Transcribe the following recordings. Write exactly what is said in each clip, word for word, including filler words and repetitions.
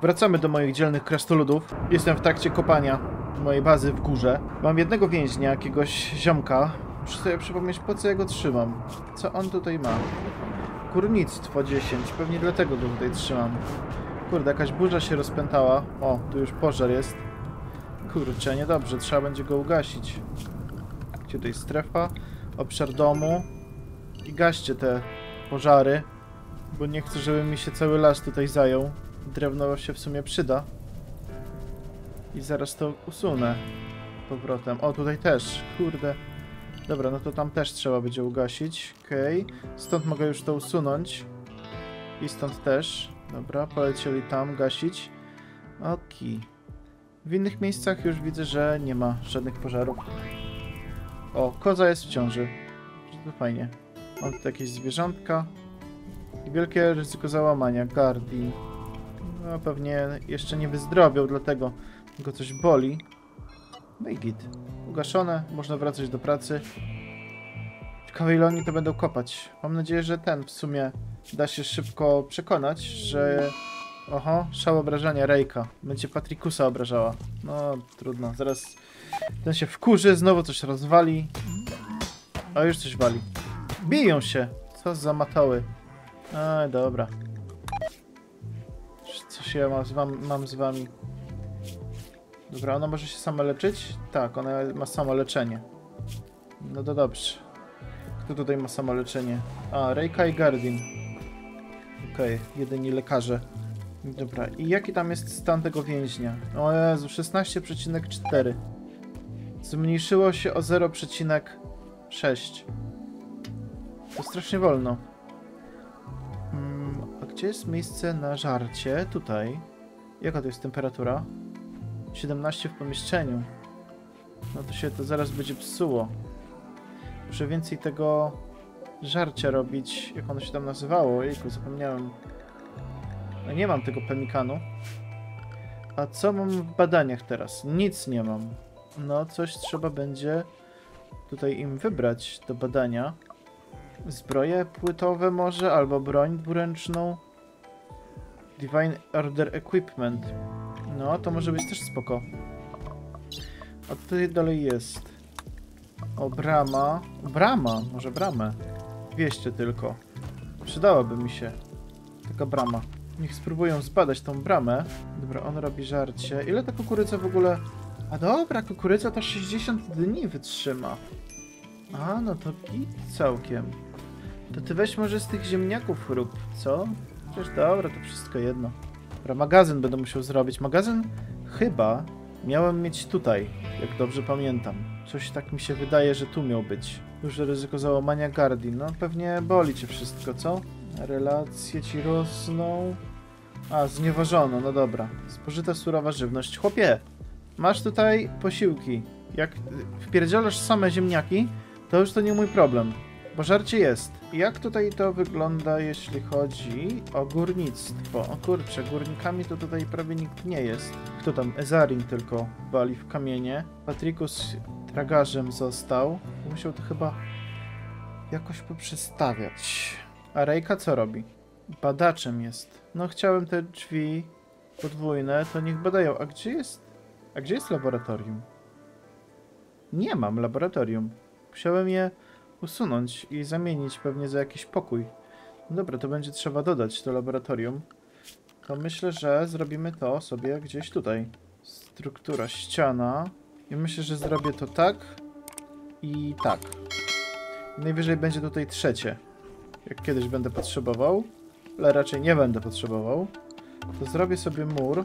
Wracamy do moich dzielnych krasnoludów. Jestem w trakcie kopania mojej bazy w górze. Mam jednego więźnia, jakiegoś ziomka. Muszę sobie przypomnieć, po co ja go trzymam. Co on tutaj ma? Górnictwo dziesięć. Pewnie dlatego go tutaj trzymam. Kurde, jakaś burza się rozpętała. O, tu już pożar jest. Kurczę, niedobrze. Trzeba będzie go ugasić. Gdzie tutaj strefa? Obszar domu. I gaście te pożary. Bo nie chcę, żeby mi się cały las tutaj zajął. Drewno się w sumie przyda. I zaraz to usunę powrotem. O, tutaj też. Kurde. Dobra, no to tam też trzeba będzie ugasić. Okej. Okay. Stąd mogę już to usunąć. I stąd też. Dobra, polecieli tam gasić. Okej. W innych miejscach już widzę, że nie ma żadnych pożarów. O, koza jest w ciąży. To fajnie. Mam tu jakieś zwierzątka. I wielkie ryzyko załamania. Guardian. No pewnie jeszcze nie wyzdrowiał, dlatego go coś boli. No i git. Ugaszone, można wracać do pracy. Ciekawe, ile oni to będą kopać. Mam nadzieję, że ten w sumie da się szybko przekonać, że... Oho, szał obrażania Rejka. Będzie Patrikusa obrażała. No, trudno. Zaraz ten się wkurzy, znowu coś rozwali. O, już coś wali. Biją się! Co za matoły. Aj, dobra. Coś ja mam z, wam, mam z wami. Dobra, ona może się sama leczyć? Tak, ona ma samo leczenie. No to dobrze. Kto tutaj ma samo leczenie? A, Rejka i Guardian. Okej, okay, jedyni lekarze. Dobra, i jaki tam jest stan tego więźnia? O Jezu, szesnaście przecinek cztery. Zmniejszyło się o zero przecinek sześć. To strasznie wolno. Hmm, a gdzie jest miejsce na żarcie? Tutaj. Jaka to jest temperatura? siedemnaście w pomieszczeniu. No to się to zaraz będzie psuło. Muszę więcej tego żarcia robić. Jak ono się tam nazywało? Jejku, zapomniałem. No nie mam tego pemikanu. A co mam w badaniach teraz? Nic nie mam. No coś trzeba będzie tutaj im wybrać do badania. Zbroje płytowe może, albo broń dwuręczną. Divine Order Equipment. No, to może być też spoko. A tutaj dalej jest. O, brama. Brama, może bramę. dwieście tylko. Przydałaby mi się taka brama. Niech spróbują zbadać tą bramę. Dobra, on robi żarcie. Ile ta kukurydza w ogóle... A dobra, kukurydza to sześćdziesiąt dni wytrzyma. A, no to i całkiem. To ty weź może z tych ziemniaków rób, co? Przecież dobra, to wszystko jedno. Dobra, magazyn będę musiał zrobić. Magazyn chyba miałem mieć tutaj, jak dobrze pamiętam. Coś tak mi się wydaje, że tu miał być. Duże ryzyko załamania Guardian. No pewnie boli cię wszystko, co? Relacje ci rosną. A, zniewożono, no dobra. Spożyta surowa żywność. Chłopie, masz tutaj posiłki. Jak wpierdzielasz same ziemniaki, to już to nie mój problem. Bo żarcie jest. Jak tutaj to wygląda, jeśli chodzi o górnictwo? O kurczę, górnikami to tutaj prawie nikt nie jest. Kto tam? Ezarin tylko wali w kamienie. Patrikus tragarzem został. Musiał to chyba jakoś poprzestawiać. A Rejka co robi? Badaczem jest. No chciałem te drzwi podwójne, to niech badają. A gdzie jest... A gdzie jest laboratorium? Nie mam laboratorium. Musiałem je usunąć i zamienić pewnie za jakiś pokój. No dobra, to będzie trzeba dodać to laboratorium. To myślę, że zrobimy to sobie gdzieś tutaj. Struktura, ściana. I myślę, że zrobię to tak i tak. Najwyżej będzie tutaj trzecie. Jak kiedyś będę potrzebował, ale raczej nie będę potrzebował, to zrobię sobie mur,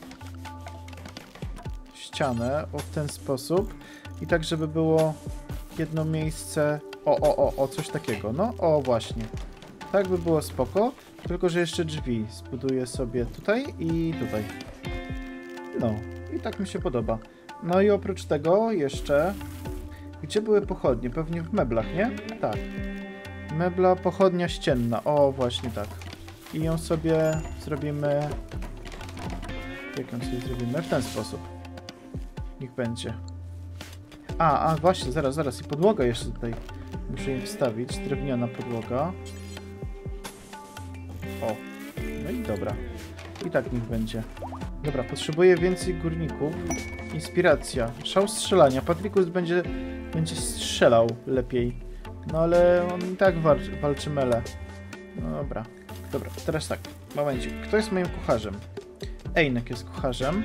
ścianę o w ten sposób i tak, żeby było jedno miejsce, o, o, o, o, coś takiego, no, o, właśnie. Tak by było spoko, tylko że jeszcze drzwi zbuduję sobie tutaj i tutaj. No, i tak mi się podoba. No i oprócz tego jeszcze, gdzie były pochodnie? Pewnie w meblach, nie? Tak. Mebla, pochodnia ścienna. O, właśnie tak. I ją sobie zrobimy... Jak ją sobie zrobimy? W ten sposób. Niech będzie. A, a właśnie, zaraz, zaraz. I podłoga jeszcze tutaj muszę im wstawić. Drewniana podłoga. O. No i dobra. I tak niech będzie. Dobra, potrzebuję więcej górników. Inspiracja. Szał strzelania. Patrikus będzie, będzie strzelał lepiej. No ale on i tak walczy, walczy mele. No dobra. Dobra, teraz tak. Momencik. Kto jest moim kucharzem? Einek jest kucharzem.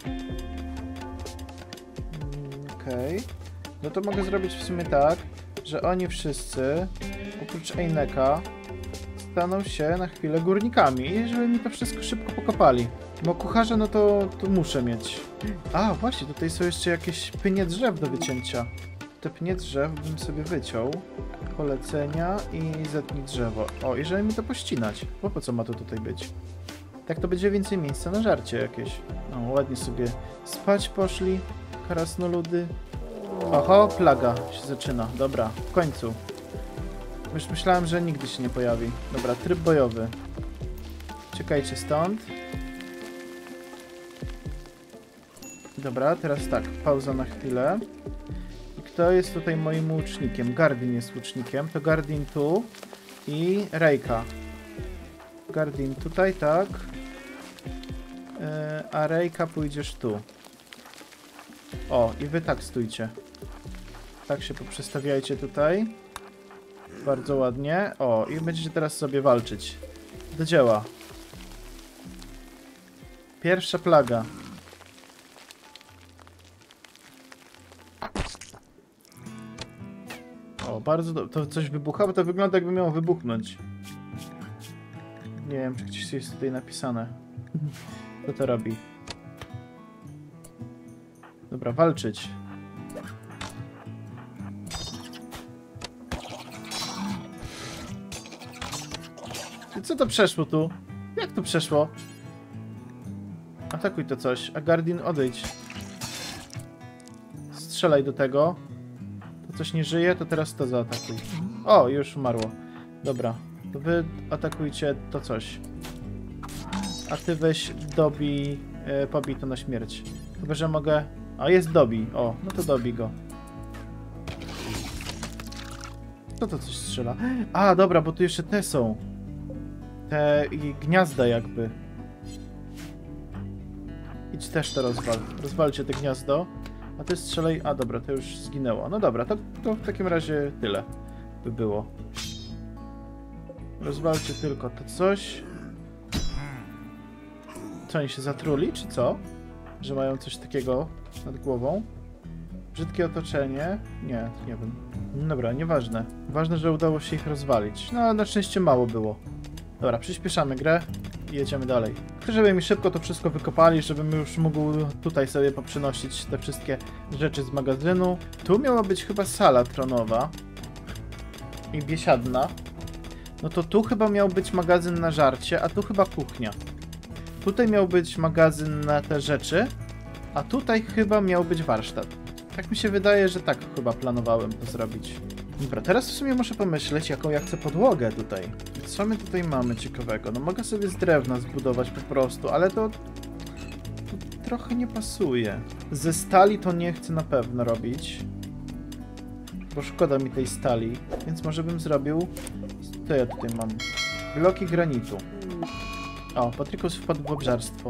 Okej. Okay. No to mogę zrobić w sumie tak, że oni wszyscy, oprócz Eineka, staną się na chwilę górnikami, żeby mi to wszystko szybko pokopali. Bo kucharza, no to, to muszę mieć. A, właśnie, tutaj są jeszcze jakieś pnie drzew do wycięcia. Te pnie drzew bym sobie wyciął. Polecenia i zetnij drzewo. O, i żeby mi to pościnać. Bo po co ma to tutaj być? Tak to będzie więcej miejsca na żarcie jakieś. No, ładnie sobie spać poszli. Krasnoludy. Oho, plaga się zaczyna. Dobra, w końcu. Już myślałem, że nigdy się nie pojawi. Dobra, tryb bojowy. Czekajcie stąd. Dobra, teraz tak, pauza na chwilę. I kto jest tutaj moim łucznikiem? Gardin jest łucznikiem. To Gardin tu i Rejka. Gardin tutaj, tak. Yy, a Rejka pójdziesz tu. O, i wy tak stójcie. Tak się poprzestawiajcie tutaj. Bardzo ładnie. O, i będziecie teraz sobie walczyć. Do dzieła. Pierwsza plaga. O, bardzo dobrze. To coś wybucha, bo to wygląda, jakby miało wybuchnąć. Nie wiem, czy gdzieś jest tutaj napisane. Kto to robi? Dobra, walczyć. I co to przeszło tu? Jak to przeszło? Atakuj to coś. A Gardin, odejdź. Strzelaj do tego. To coś nie żyje, to teraz to zaatakuj. O, już umarło. Dobra. To wy atakujcie to coś. A ty weź dobij, e, pobij to na śmierć. Chyba, że mogę... A, jest dobij. O, no to dobij go. Co to coś strzela? A, dobra, bo tu jeszcze te są. Te i gniazda jakby. Idź też to rozwal. Rozwalcie te gniazdo. A ty strzelaj... A, dobra, to już zginęło. No dobra, to, to w takim razie tyle by było. Rozwalcie tylko to coś. Co, oni się zatruli, czy co? Że mają coś takiego nad głową? Brzydkie otoczenie? Nie, nie wiem. Dobra, nieważne. Ważne, że udało się ich rozwalić. No, ale na szczęście mało było. Dobra, przyspieszamy grę i jedziemy dalej. Chcę, żeby mi szybko to wszystko wykopali, żebym już mógł tutaj sobie poprzynosić te wszystkie rzeczy z magazynu. Tu miała być chyba sala tronowa i biesiadna. No to tu chyba miał być magazyn na żarcie, a tu chyba kuchnia. Tutaj miał być magazyn na te rzeczy, a tutaj chyba miał być warsztat. Tak mi się wydaje, że tak chyba planowałem to zrobić. Dobra, teraz w sumie muszę pomyśleć, jaką ja chcę podłogę tutaj. Co my tutaj mamy ciekawego? No mogę sobie z drewna zbudować po prostu, ale to, to trochę nie pasuje. Ze stali to nie chcę na pewno robić, bo szkoda mi tej stali, więc może bym zrobił... Co ja tutaj mam? Bloki granitu. O, Patrikus wpadł w obżarstwo.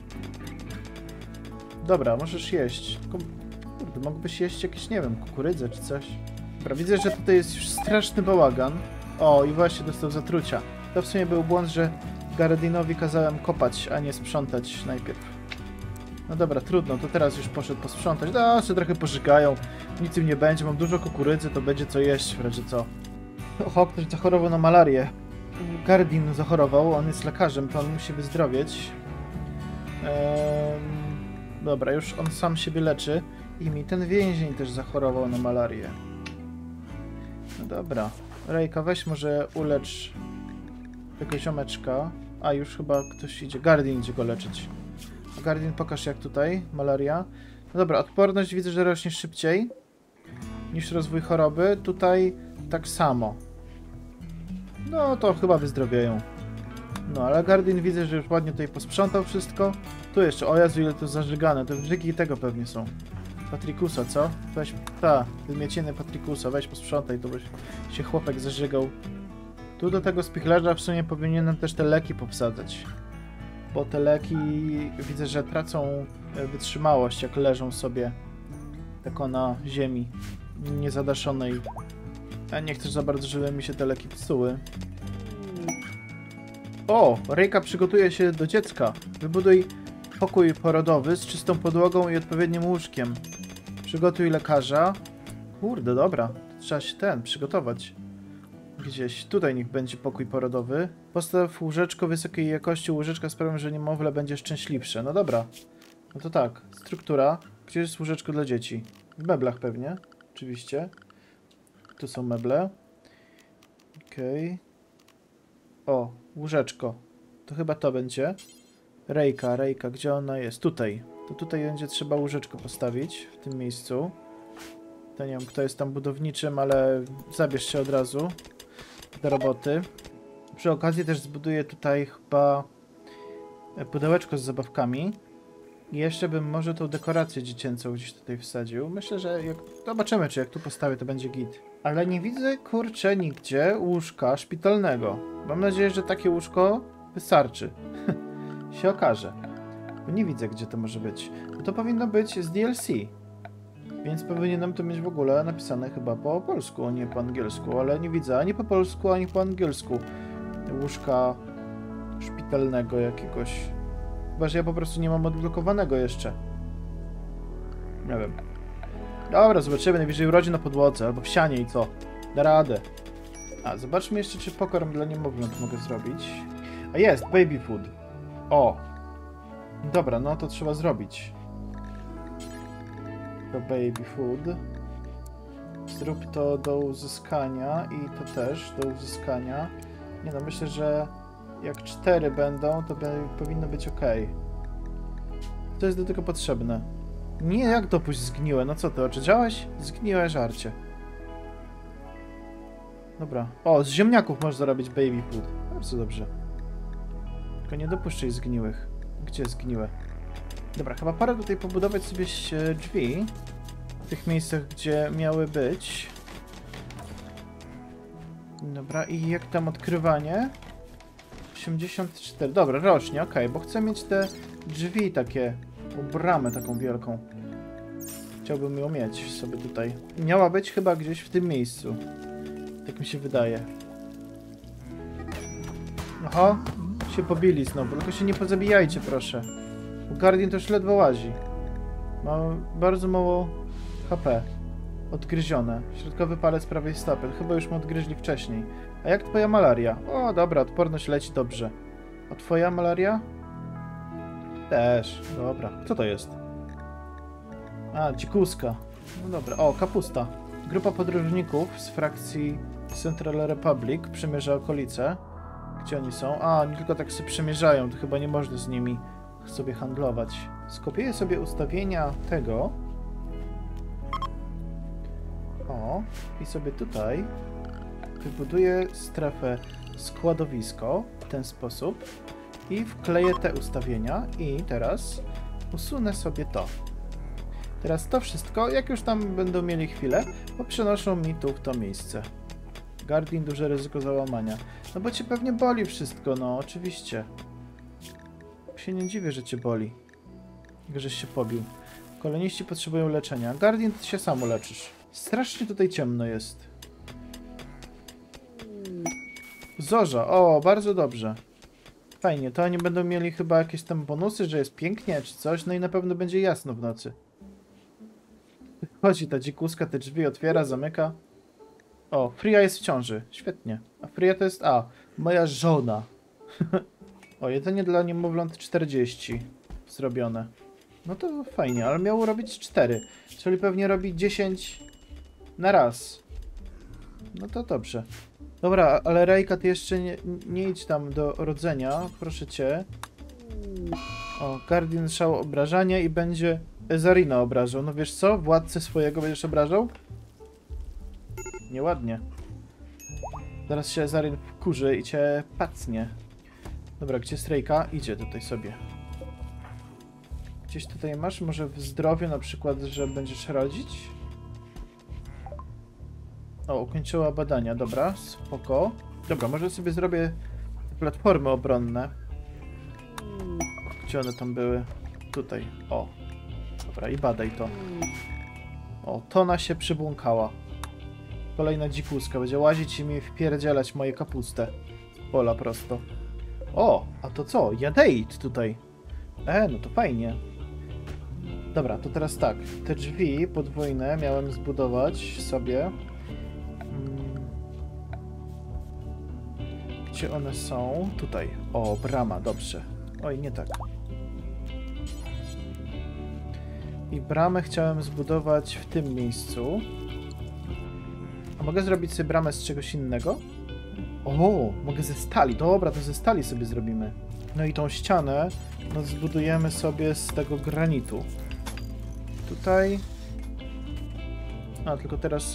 Dobra, możesz jeść. Tylko, kurde, mógłbyś jeść jakieś, nie wiem, kukurydzę czy coś. Dobra, widzę, że tutaj jest już straszny bałagan. O, i właśnie dostał zatrucia. To w sumie był błąd, że Gardinowi kazałem kopać, a nie sprzątać najpierw. No dobra, trudno, to teraz już poszedł posprzątać. No, się trochę pożygają. Nic im nie będzie, mam dużo kukurydzy, to będzie co jeść w razie co. Oho, ktoś zachorował na malarię. Gardin zachorował, on jest lekarzem, to on musi wyzdrowieć. Eee, dobra, już on sam siebie leczy. I mi ten więzień też zachorował na malarię. No dobra. Rejka, weź może ulecz tego ziomeczka. A, już chyba ktoś idzie. Gardin idzie go leczyć. Gardin, pokaż jak tutaj malaria. No dobra, odporność widzę, że rośnie szybciej niż rozwój choroby. Tutaj tak samo. No to chyba wyzdrowieją. No ale Gardin widzę, że już ładnie tutaj posprzątał wszystko. Tu jeszcze, o Jezu, ile to zażygane. To wrzygi tego pewnie są. Patrikusa, co? Weź, ta, wymieciny Patrikusa, weź posprzątaj, to byś się chłopek zażygał. Tu do tego spichlerza w sumie powinienem też te leki popsadzać. bo te leki widzę, że tracą wytrzymałość, jak leżą sobie tako na ziemi niezadaszonej. Ja nie chcę za bardzo, żeby mi się te leki psuły. O! Rejka przygotuje się do dziecka. Wybuduj pokój porodowy z czystą podłogą i odpowiednim łóżkiem. Przygotuj lekarza. Kurde, dobra. Trzeba się ten przygotować. Gdzieś tutaj niech będzie pokój porodowy. Postaw łóżeczko wysokiej jakości. Łóżeczka sprawią, że niemowlę będzie szczęśliwsze. No dobra. No to tak. Struktura. Gdzie jest łóżeczko dla dzieci? W meblach pewnie. Oczywiście. Tu są meble. Okej. Okay. O, łóżeczko. To chyba to będzie. Rejka, Rejka. Gdzie ona jest? Tutaj. To tutaj będzie trzeba łóżeczko postawić. W tym miejscu. To nie wiem, kto jest tam budowniczym, ale zabierz się od razu do roboty. Przy okazji też zbuduję tutaj chyba pudełeczko z zabawkami. I jeszcze bym może tą dekorację dziecięcą gdzieś tutaj wsadził. Myślę, że jak... zobaczymy, czy jak tu postawię, to będzie git. Ale nie widzę, kurczę, nigdzie łóżka szpitalnego. Mam nadzieję, że takie łóżko wystarczy. się okaże. Bo nie widzę, gdzie to może być. Bo to powinno być z D L C. Więc powinienem to mieć w ogóle napisane chyba po polsku, a nie po angielsku. Ale nie widzę ani po polsku, ani po angielsku łóżka szpitalnego jakiegoś. Chyba, że ja po prostu nie mam odblokowanego jeszcze. Nie wiem. Dobra, zobaczymy. Najwyżej urodzi na podłodze albo w sianie i co? Da radę. A, zobaczmy jeszcze, czy pokarm dla niemowląt mogę zrobić. A jest, baby food. O! Dobra, no to trzeba zrobić. To baby food. Zrób to do uzyskania i to też do uzyskania. Nie no, myślę, że jak cztery będą, to powinno być ok. To jest do tego potrzebne. Nie, jak dopuść zgniłe? No co ty, oczydziałeś? Zgniłe żarcie. Dobra. O, z ziemniaków można zrobić baby food. Bardzo dobrze. Tylko nie dopuszczaj zgniłych. Gdzie zgniłe? Dobra, chyba pora tutaj pobudować sobie drzwi. W tych miejscach, gdzie miały być. Dobra, i jak tam odkrywanie? osiemdziesiąt cztery. Dobra, rocznie, ok, bo chcę mieć te drzwi takie, bramę taką wielką. Chciałbym ją mieć sobie tutaj. Miała być chyba gdzieś w tym miejscu. Tak mi się wydaje. Oho, się pobili znowu, tylko się nie pozabijajcie, proszę. Bo Guardian to już ledwo łazi. Ma bardzo mało H P. Odgryzione. Środkowy palec prawej stopy. Chyba już mu odgryźli wcześniej. A jak twoja malaria? O, dobra, odporność leci dobrze. A twoja malaria? Też. Dobra. Co to jest? A, dzikuska. No dobra. O, kapusta. Grupa podróżników z frakcji Central Republic przemierza okolice. Gdzie oni są? A, oni tylko tak sobie przemierzają. To chyba nie można z nimi sobie handlować. Skopiuję sobie ustawienia tego. O, i sobie tutaj wybuduję strefę składowisko w ten sposób i wkleję te ustawienia i teraz usunę sobie to. Teraz to wszystko, jak już tam będą mieli chwilę, bo przenoszą mi tu w to miejsce. Guardian, duże ryzyko załamania. No bo cię pewnie boli wszystko, no oczywiście. Się nie dziwię, że cię boli. Jak żeś się pobił. Koloniści potrzebują leczenia. Guardian, ty się sam uleczysz. Strasznie tutaj ciemno jest. Zorza. O, bardzo dobrze. Fajnie, to oni będą mieli chyba jakieś tam bonusy, że jest pięknie czy coś, no i na pewno będzie jasno w nocy. Chodzi ta dzikuska, te drzwi otwiera, zamyka. O, Freya jest w ciąży. Świetnie. A Freya to jest... A, moja żona. O, jedzenie dla niemowląt czterdzieści zrobione. No to fajnie, ale miało robić cztery. Czyli pewnie robi dziesięć na raz. No to dobrze. Dobra, ale Rejka, ty jeszcze nie, nie idź tam do rodzenia, proszę cię. O, Guardian szał obrażania i będzie Ezarina obrażał. No wiesz co? Władcę swojego będziesz obrażał? Nieładnie. Zaraz się Ezarin wkurzy i cię pacnie. Dobra, gdzie jest Rejka? Idzie tutaj sobie. Gdzieś tutaj masz? Może w zdrowiu na przykład, że będziesz rodzić? O, ukończyła badania, dobra, spoko. Dobra, może sobie zrobię platformy obronne. Gdzie one tam były? Tutaj. O. Dobra, i badaj to. O, Tona się przybłąkała. Kolejna dzikuska. Będzie łazić i mi wpierdzielać moje kapustę. Z pola prosto. O, a to co? Jadeit tutaj. E, no to fajnie. Dobra, to teraz tak. Te drzwi podwójne miałem zbudować sobie. Hmm. Gdzie one są? Tutaj. O, brama, dobrze. Oj, nie tak. I bramę chciałem zbudować w tym miejscu. A mogę zrobić sobie bramę z czegoś innego? O, mogę ze stali. Dobra, to ze stali sobie zrobimy. No i tą ścianę no, zbudujemy sobie z tego granitu. Tutaj... A, tylko teraz...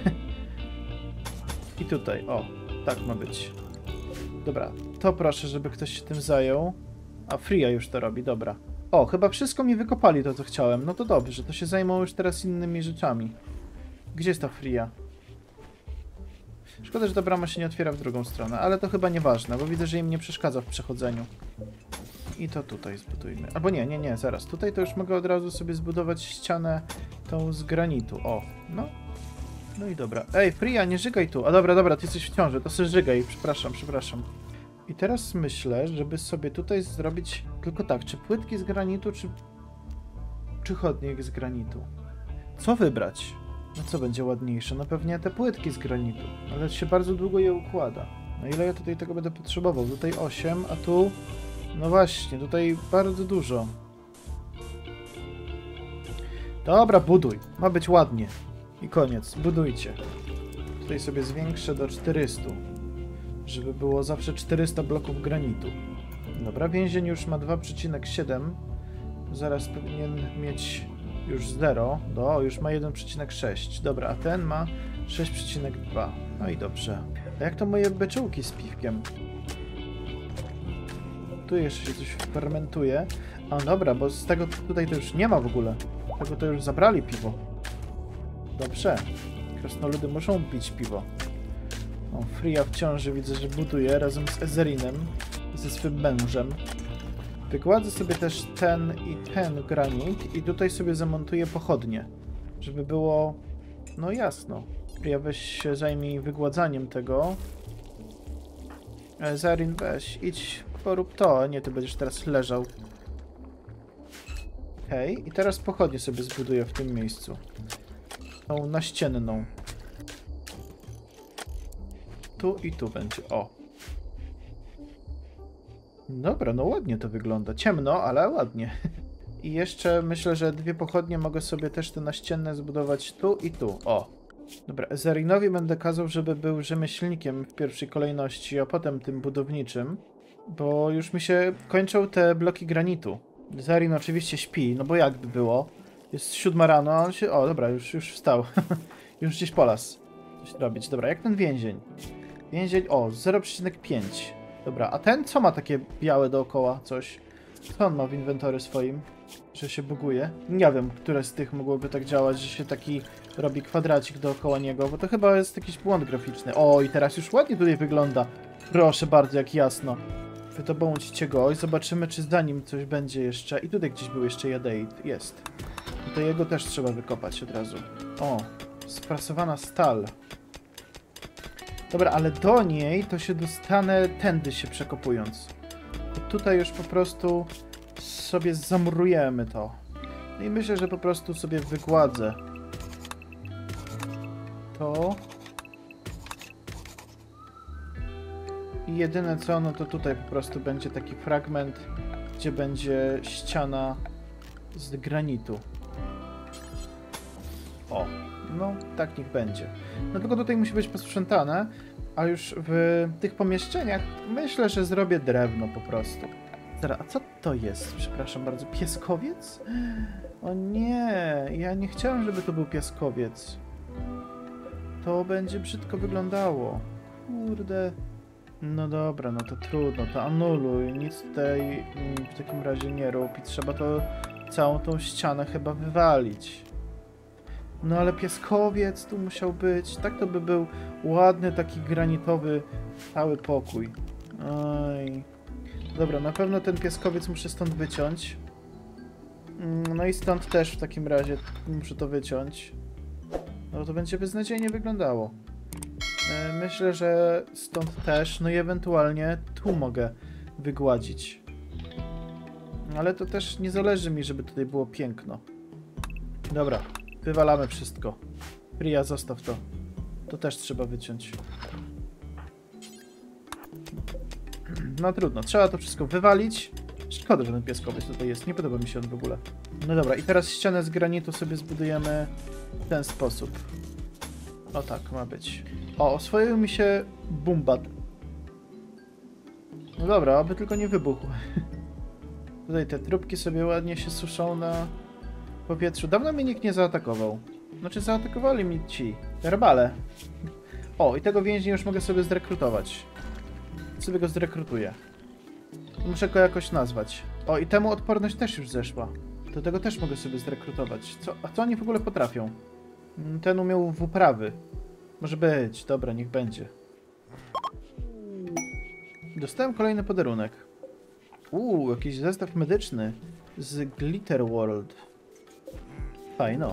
I tutaj, o. Tak ma być. Dobra, to proszę, żeby ktoś się tym zajął. A, Fria już to robi, dobra. O, chyba wszystko mi wykopali to, co chciałem. No to dobrze, to się zajmą już teraz innymi rzeczami. Gdzie jest ta Fria? Szkoda, że ta brama się nie otwiera w drugą stronę, ale to chyba nieważne, bo widzę, że im nie przeszkadza w przechodzeniu. I to tutaj zbudujmy. Albo nie, nie, nie, zaraz. Tutaj to już mogę od razu sobie zbudować ścianę tą z granitu. O, no. No i dobra. Ej, Fria, nie żygaj tu. A dobra, dobra, ty jesteś w ciąży, to sobie żygaj. Przepraszam, przepraszam. I teraz myślę, żeby sobie tutaj zrobić tylko tak, czy płytki z granitu, czy... czy chodnik z granitu. Co wybrać? No co będzie ładniejsze? No pewnie te płytki z granitu. Ale się bardzo długo je układa. No ile ja tutaj tego będę potrzebował? Tutaj osiem, a tu... No właśnie, tutaj bardzo dużo. Dobra, buduj. Ma być ładnie. I koniec. Budujcie. Tutaj sobie zwiększę do czterystu. Żeby było zawsze czterysta bloków granitu. Dobra, więzień już ma dwa przecinek siedem. Zaraz powinien mieć już zero. Do, już ma jeden przecinek sześć. Dobra, a ten ma sześć przecinek dwa. No i dobrze. A jak to moje beczułki z piwkiem? Tu jeszcze się coś fermentuje. A dobra, bo z tego tutaj to już nie ma w ogóle. Tego to już zabrali piwo. Dobrze. Krasnoludy muszą pić piwo. O, Fria w ciąży widzę, że buduje razem z Ezerinem, ze swym mężem. Wykładzę sobie też ten i ten granit i tutaj sobie zamontuję pochodnie, żeby było, no jasno. Fria, weź się zajmij wygładzaniem tego. Ezerin, weź, idź, porób to, nie, ty będziesz teraz leżał. Okej, okay. I teraz pochodnie sobie zbuduję w tym miejscu. Tą naścienną. Tu i tu będzie, o. Dobra, no ładnie to wygląda. Ciemno, ale ładnie. I jeszcze myślę, że dwie pochodnie mogę sobie też te naścienne zbudować tu i tu, o. Dobra, Ezerinowi będę kazał, żeby był rzemieślnikiem w pierwszej kolejności, a potem tym budowniczym. Bo już mi się kończą te bloki granitu. Ezerin oczywiście śpi, no bo jakby było. Jest siódma rano, a on się... O, dobra, już, już wstał. Już gdzieś polas. Coś robić. Dobra, jak ten więzień? Więzień, o, zero przecinek pięć. Dobra, a ten co ma takie białe dookoła coś? Co on ma w inwentory swoim? Że się buguje? Nie wiem, które z tych mogłoby tak działać, że się taki robi kwadracik dookoła niego, bo to chyba jest jakiś błąd graficzny. O, i teraz już ładnie tutaj wygląda. Proszę bardzo, jak jasno. Wydobądźcie go i zobaczymy, czy za nim coś będzie jeszcze. I tutaj gdzieś był jeszcze jadeit. Jest. I to jego też trzeba wykopać od razu. O, sprasowana stal. Dobra, ale do niej to się dostanę tędy się przekopując. I tutaj już po prostu sobie zamurujemy to. No i myślę, że po prostu sobie wygładzę to. I jedyne co, no to tutaj po prostu będzie taki fragment, gdzie będzie ściana z granitu. O, no tak niech będzie. No tylko tutaj musi być posprzątane, a już w tych pomieszczeniach myślę, że zrobię drewno po prostu. Zaraz, a co to jest? Przepraszam bardzo, pieskowiec? O nie, ja nie chciałem, żeby to był pieskowiec. To będzie brzydko wyglądało. Kurde. No dobra, no to trudno, to anuluj. Nic tutaj w takim razie nie rób i trzeba to całą tą ścianę chyba wywalić. No ale pieskowiec tu musiał być. Tak to by był ładny, taki granitowy cały pokój. Oj. Dobra, na pewno ten pieskowiec muszę stąd wyciąć. No i stąd też w takim razie muszę to wyciąć. No to będzie beznadziejnie wyglądało. Myślę, że stąd też, no i ewentualnie tu mogę wygładzić. Ale to też nie zależy mi, żeby tutaj było piękno. Dobra, wywalamy wszystko. Priya, zostaw to. To też trzeba wyciąć. No trudno, trzeba to wszystko wywalić. Szkoda, że ten pieskowiec tutaj jest, nie podoba mi się on w ogóle. No dobra, i teraz ścianę z granitu sobie zbudujemy w ten sposób. O tak, ma być. O, oswoił mi się Bumbat. No dobra, aby tylko nie wybuchł. Tutaj te trupki sobie ładnie się suszą na powietrzu. Dawno mnie nikt nie zaatakował. Znaczy zaatakowali mi ci. Herbale. O, i tego więźnia już mogę sobie zrekrutować. Sobie go zrekrutuję. Muszę go jakoś nazwać. O, i temu odporność też już zeszła. Do tego też mogę sobie zrekrutować. Co, a co oni w ogóle potrafią? Ten umiał w uprawy. Może być. Dobra, niech będzie. Dostałem kolejny podarunek. Uuu, jakiś zestaw medyczny z Glitter World. Fajno.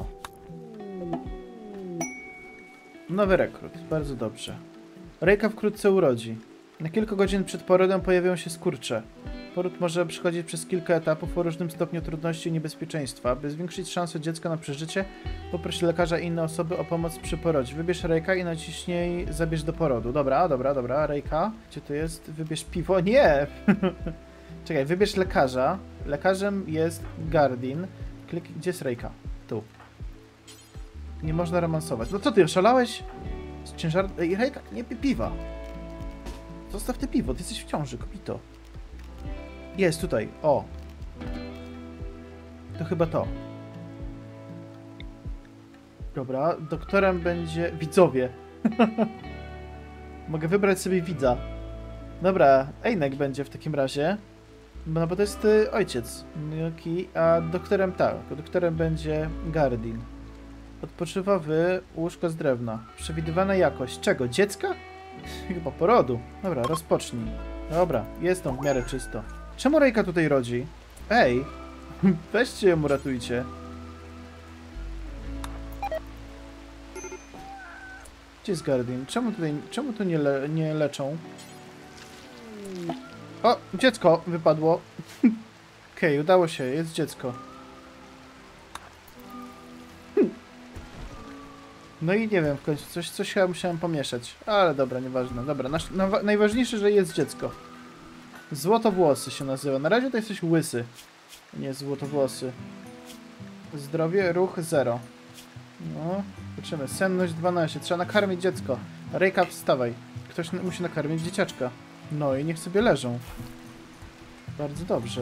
Nowy rekrut. Bardzo dobrze. Rejka wkrótce urodzi. Na kilka godzin przed porodem pojawią się skurcze. Poród może przechodzić przez kilka etapów o różnym stopniu trudności i niebezpieczeństwa. By zwiększyć szanse dziecka na przeżycie, poproś lekarza i inne osoby o pomoc przy porodzie. Wybierz Rejka i naciśnij zabierz do porodu. Dobra, dobra, dobra. Rejka. Gdzie to jest? Wybierz piwo? Nie! Czekaj, wybierz lekarza. Lekarzem jest Gardin. Klik... Gdzie jest Rejka? Tu. Nie można romansować. No co ty, oszalałeś? Z ciężar... Ej, Rejka, nie pi piwa. Zostaw te piwo, ty jesteś w ciąży, kopito. Jest tutaj, o. To chyba to. Dobra, doktorem będzie... Widzowie. Mogę wybrać sobie widza. Dobra, Einek będzie w takim razie. No bo to jest y, ojciec. Joki, a doktorem tak. Doktorem będzie Gardin. Odpoczywa w łóżko z drewna. Przewidywana jakość. Czego? Dziecka? Chyba porodu. Dobra, rozpocznij. Dobra, jest to w miarę czysto. Czemu Rejka tutaj rodzi? Ej! Weźcie ją, ratujcie. Gdzie jest Gardin? Czemu tutaj, czemu tu nie, le, nie leczą? O! Dziecko wypadło. Okej, okay, udało się. Jest dziecko. No i nie wiem, w końcu coś, coś chyba musiałem pomieszać. Ale dobra, nieważne. Dobra, nasz, na, najważniejsze, że jest dziecko. Złotowłosy się nazywa. Na razie to jesteś łysy. Nie złotowłosy. Zdrowie, ruch zero. No, zobaczymy. Senność dwanaście. Trzeba nakarmić dziecko. Rejka, wstawaj. Ktoś musi nakarmić dzieciaczka. No i niech sobie leżą. Bardzo dobrze.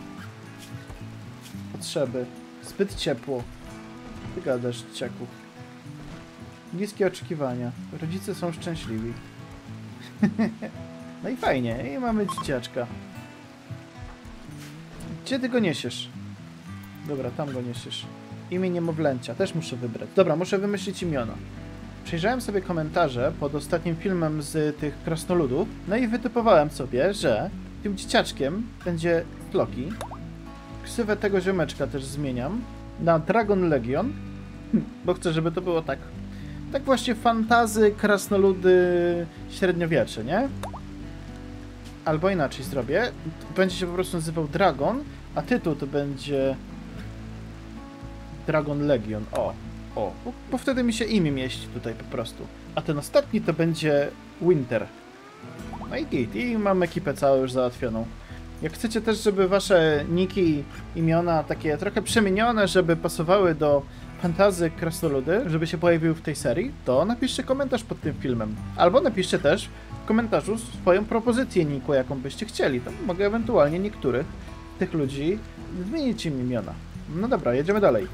Potrzeby. Zbyt ciepło. Ty gadasz, dzieciaku. Niskie oczekiwania. Rodzice są szczęśliwi. No i fajnie. I mamy dzieciaczka. Gdzie ty go niesiesz? Dobra, tam go niesiesz. Imię niemowlęcia. Też muszę wybrać. Dobra, muszę wymyślić imiona. Przejrzałem sobie komentarze pod ostatnim filmem z tych krasnoludów. No i wytypowałem sobie, że tym dzieciaczkiem będzie Floki. Ksywę tego ziomeczka też zmieniam na Dragon Legion. Bo chcę, żeby to było tak... Tak właśnie fantazy, krasnoludy, średniowiecze, nie? Albo inaczej zrobię. Będzie się po prostu nazywał Dragon, a tytuł to będzie Dragon Legion. O, o, bo, bo wtedy mi się imię mieści tutaj po prostu. A ten ostatni to będzie Winter. No i git. I mam ekipę całą już załatwioną. Jak chcecie też, żeby wasze niki, imiona takie trochę przemienione, żeby pasowały do fantazy krasnoludy, żeby się pojawiły w tej serii, to napiszcie komentarz pod tym filmem. Albo napiszcie też w komentarzu swoją propozycję niku, jaką byście chcieli. To mogę ewentualnie niektórych tych ludzi zmienić im imiona. No dobra, jedziemy dalej.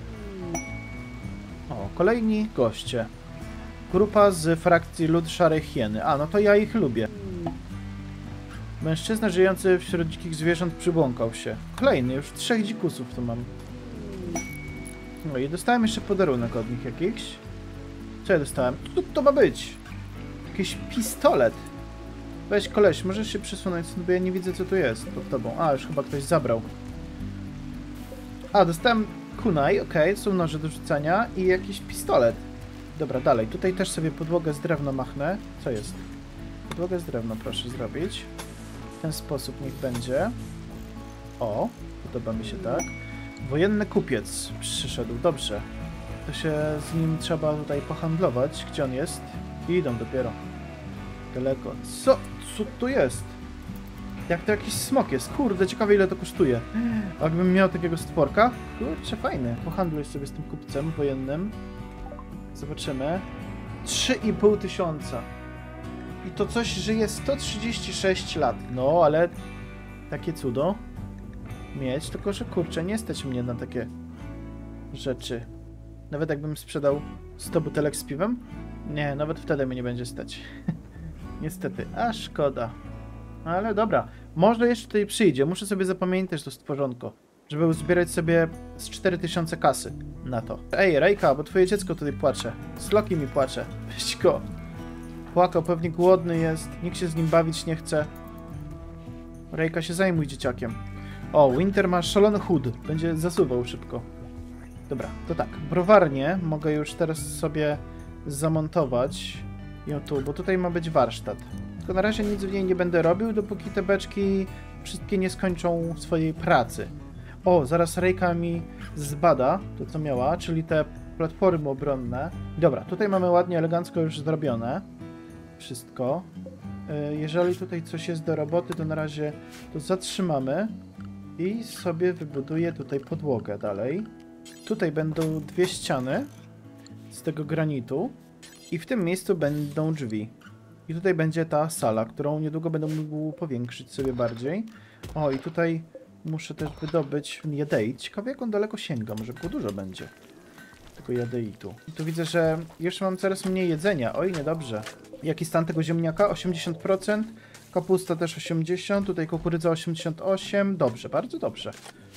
O, kolejni goście. Grupa z frakcji Lud Szarej Hieny. A, no to ja ich lubię. Mężczyzna żyjący wśród dzikich zwierząt przybłąkał się. Kolejny, już trzech dzikusów tu mam. No i dostałem jeszcze podarunek od nich jakiś. Co ja dostałem? Co to ma być? Jakiś pistolet. Weź koleś, możesz się przesunąć, bo ja nie widzę co tu jest pod tobą. A, już chyba ktoś zabrał. A, dostałem kunai, okej, okay, są noże do rzucania i jakiś pistolet. Dobra, dalej. Tutaj też sobie podłogę z drewna machnę. Co jest? Podłogę z drewna proszę zrobić. W ten sposób niech będzie. O, podoba mi się tak. Wojenny kupiec przyszedł, dobrze. To się z nim trzeba tutaj pohandlować. Gdzie on jest? I idą dopiero. Daleko. Co? Co tu jest? Jak to jakiś smok jest? Kurde, ciekawe ile to kosztuje. A jakbym miał takiego stworka? Kurczę, fajny. Pohandluj sobie z tym kupcem wojennym. Zobaczymy. trzy i pół tysiąca. I to coś żyje sto trzydzieści sześć lat. No, ale takie cudo mieć, tylko że kurczę, nie stać mnie na takie rzeczy. Nawet jakbym sprzedał sto butelek z piwem? Nie, nawet wtedy mnie nie będzie stać. Niestety, a szkoda. Ale dobra, może jeszcze tutaj przyjdzie. Muszę sobie zapamiętać to stworzonko, żeby uzbierać sobie z cztery tysiące kasy na to. Ej, Rejka, bo twoje dziecko tutaj płacze. Sloki mi płacze. Weź go. Płakał, pewnie głodny jest. Nikt się z nim bawić nie chce. Rejka, się zajmuj dzieciakiem. O, Winter ma szalony chód. Będzie zasuwał szybko. Dobra, to tak. Browarnię mogę już teraz sobie zamontować. Ją tu, bo tutaj ma być warsztat. Tylko na razie nic w niej nie będę robił, dopóki te beczki wszystkie nie skończą swojej pracy. O, zaraz Rejka mi zbada to, co miała, czyli te platformy obronne. Dobra, tutaj mamy ładnie, elegancko już zrobione. Wszystko. Jeżeli tutaj coś jest do roboty, to na razie to zatrzymamy i sobie wybuduję tutaj podłogę dalej. Tutaj będą dwie ściany z tego granitu i w tym miejscu będą drzwi. I tutaj będzie ta sala, którą niedługo będę mógł powiększyć sobie bardziej. O, i tutaj muszę też wydobyć jadeit. Ciekawe, jak on daleko sięga, może było dużo będzie tego jadeitu. I tu widzę, że jeszcze mam coraz mniej jedzenia. Oj, niedobrze. Jaki stan tego ziemniaka? osiemdziesiąt procent. Kapusta też osiemdziesiąt procent. Tutaj kukurydza osiemdziesiąt osiem procent. Dobrze, bardzo dobrze.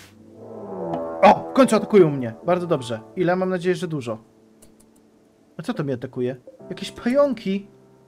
O! W końcu atakują mnie. Bardzo dobrze. Ile? Mam nadzieję, że dużo. A co to mnie atakuje? Jakieś pająki?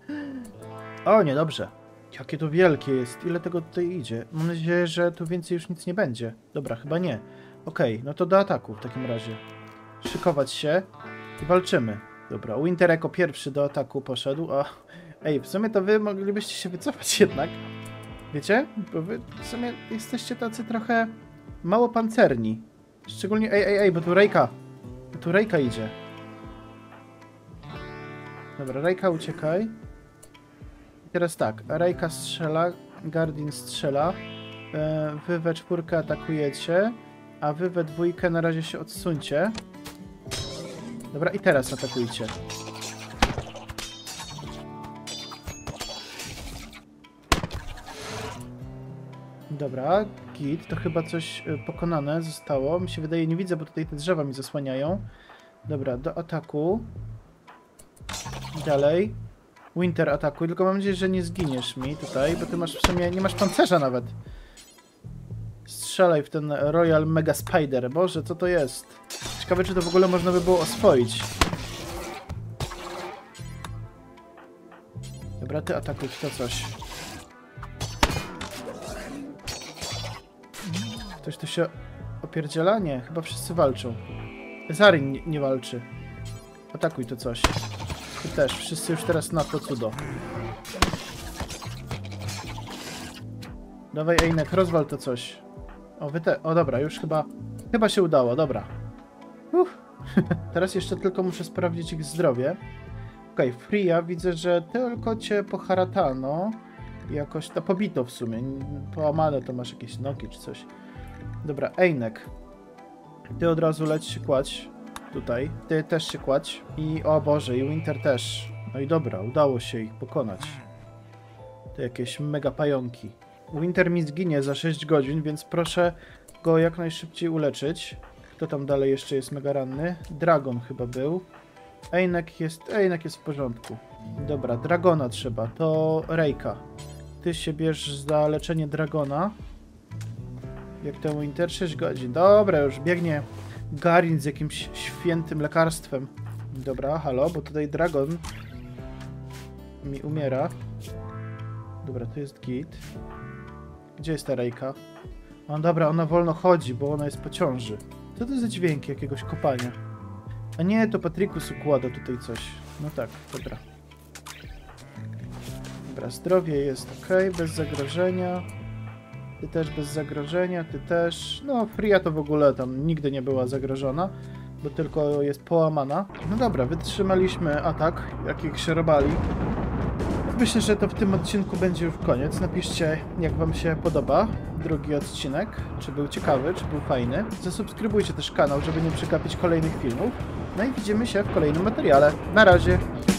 O, niedobrze. Jakie to wielkie jest. Ile tego tutaj idzie? Mam nadzieję, że tu więcej już nic nie będzie. Dobra, chyba nie. Okej, okay, no to do ataku w takim razie. Szykować się i walczymy. Dobra, Winter jako pierwszy do ataku poszedł. O, ej, w sumie to wy moglibyście się wycofać jednak. Wiecie? Bo wy w sumie jesteście tacy trochę mało pancerni. Szczególnie, ej, ej, ej, bo tu Rejka. Bo tu Rejka idzie. Dobra, Rejka, uciekaj. I teraz tak, Rejka strzela, Guardian strzela. Wy we czwórkę atakujecie, a wy we dwójkę na razie się odsuńcie. Dobra, i teraz atakujcie. Dobra, git, to chyba coś pokonane zostało. Mi się wydaje, nie widzę, bo tutaj te drzewa mi zasłaniają. Dobra, do ataku. Dalej. Winter atakuj, tylko mam nadzieję, że nie zginiesz mi tutaj, bo ty masz w sumie, nie masz pancerza nawet. Strzelaj w ten Royal Mega Spider. Boże, co to jest? Ciekawe, czy to w ogóle można by było oswoić. Dobra, ty atakuj to coś. Ktoś tu się opierdziela? Nie, chyba wszyscy walczą. Zarin nie, nie walczy. Atakuj to coś. Ty też, wszyscy już teraz na to cudo. Dawaj, Ejnek, rozwal to coś. O, wy te... O, dobra, już chyba... Chyba się udało, dobra. Uff. Teraz jeszcze tylko muszę sprawdzić ich zdrowie. Okej, okay, Freya, widzę, że tylko cię poharatano. Jakoś to pobito w sumie. Połamane to masz jakieś nogi czy coś. Dobra, Ejnek. Ty od razu leć się kładź. Tutaj. Ty też się kładź. I o Boże, i Winter też. No i dobra, udało się ich pokonać. To jakieś mega pająki. Winter mi zginie za sześć godzin, więc proszę go jak najszybciej uleczyć. Kto tam dalej jeszcze jest mega ranny? Dragon chyba był. Ejnek jest... Ejnek jest w porządku. Dobra, Dragona trzeba. To Rejka. Ty się bierz za leczenie Dragona. Jak to Winter? sześć godzin. Dobra, już biegnie Garin z jakimś świętym lekarstwem. Dobra, halo, bo tutaj Dragon mi umiera. Dobra, tu jest git. Gdzie jest ta Rejka? O, dobra, ona wolno chodzi, bo ona jest po ciąży. Co to za dźwięki jakiegoś kopania? A nie, to Patrykus układa tutaj coś. No tak, dobra. Dobra, zdrowie jest ok, bez zagrożenia. Ty też bez zagrożenia, ty też. No, Fria to w ogóle tam nigdy nie była zagrożona, bo tylko jest połamana. No dobra, wytrzymaliśmy atak, jakich się robali. Myślę, że to w tym odcinku będzie już koniec. Napiszcie, jak wam się podoba drugi odcinek. Czy był ciekawy, czy był fajny. Zasubskrybujcie też kanał, żeby nie przegapić kolejnych filmów. No i widzimy się w kolejnym materiale. Na razie!